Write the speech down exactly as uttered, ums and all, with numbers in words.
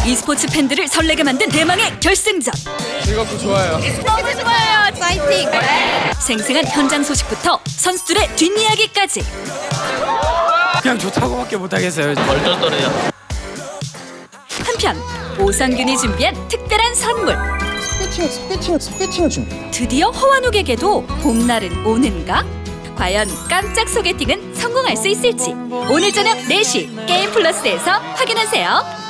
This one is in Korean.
e스포츠 팬들을 설레게 만든 대망의 결승전. 즐겁고 좋아요. 너무 좋아요. 파이팅. 생생한 현장 소식부터 선수들의 뒷이야기까지. 그냥 좋다고밖에 못하겠어요. 얼떨떨해요. 한편 오상균이 준비한 특별한 선물. 스피칭, 스피칭, 스피칭 준비. 드디어 허완욱에게도 봄날은 오는가? 과연 깜짝 소개팅은 성공할 수 있을지 오늘 저녁 네 시 게임 플러스에서 확인하세요.